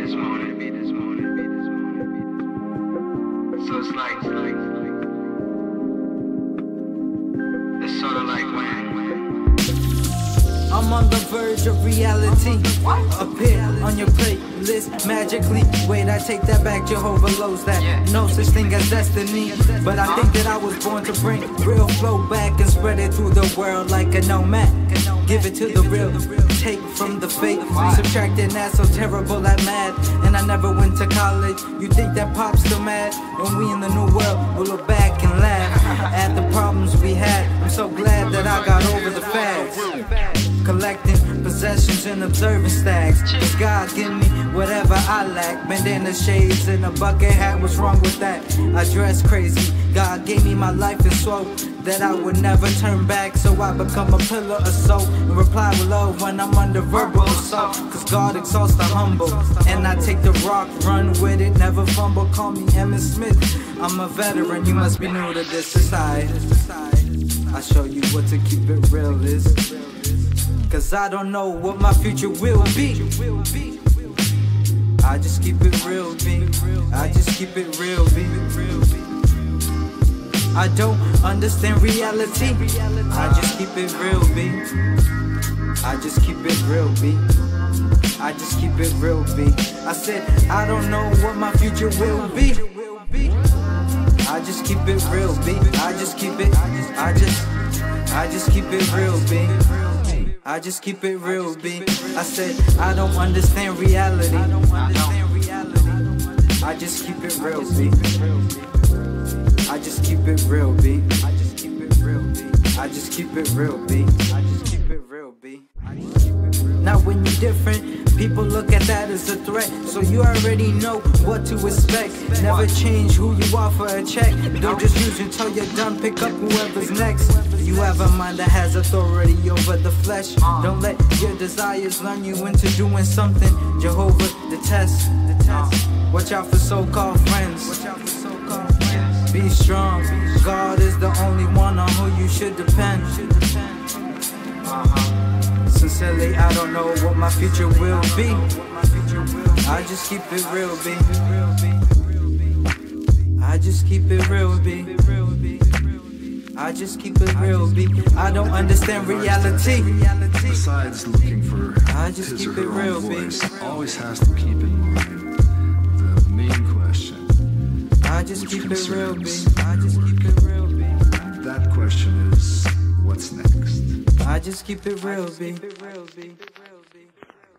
this morning. So it's sort of like when I'm on the verge of reality. Appear on your playlist magically. Wait, I take that back. Jehovah knows that no such thing as destiny. But I think that I was born to bring real flow back and spread it through the world like a nomad. Give it to the real, take from the fake. Subtracting that so terrible at math. And I never went to college. You think that pop's still mad? When we in the new world, we'll look back and laugh at the problems we had. I'm so glad that I got over the fads. Collecting possessions and observing stacks. Cause God give me whatever I lack. Bandana shades and a bucket hat, what's wrong with that? I dress crazy. God gave me my life and swore that I would never turn back. So I become a pillar of soap and reply with love when I'm under verbal assault. Cause God exalts the humble, and I take the rock, run with it, never fumble. Call me Emmitt Smith, I'm a veteran, you must be new to this society. I show you what to keep it real is. Cause I don't know what my future will be. I just keep it real, B. I just keep it real, B. I don't understand reality. I just keep it real, B. I just keep it real, B. I just keep it real, B. I said I don't know what my future will be. I just keep it real, B. I just keep it. I just keep it real, B. I just keep it real, B. I said I don't understand reality. I just keep it real, B. I just keep it real, B. I just keep it real, B. I just keep it real, B. I just keep it real, B. Now when you're different, people look at that as a threat. So you already know what to expect. Never change who you are for a check. Don't just use until you're done, pick up whoever's next. You have a mind that has authority over the flesh. Don't let your desires run you into doing something Jehovah detests. Watch out for so-called friends. Be strong. God is the only one on who you should depend. Sincerely, I don't know what my future will be. I just keep it real, B. I just keep it real, B. I just keep it real, B. I don't understand reality. Besides looking for I just his keep or it her real, own B. voice, always has to keep in mind the main question. I just keep it real, B. concerns I just keep it real, B. That question is, what's next? I just keep it real, B.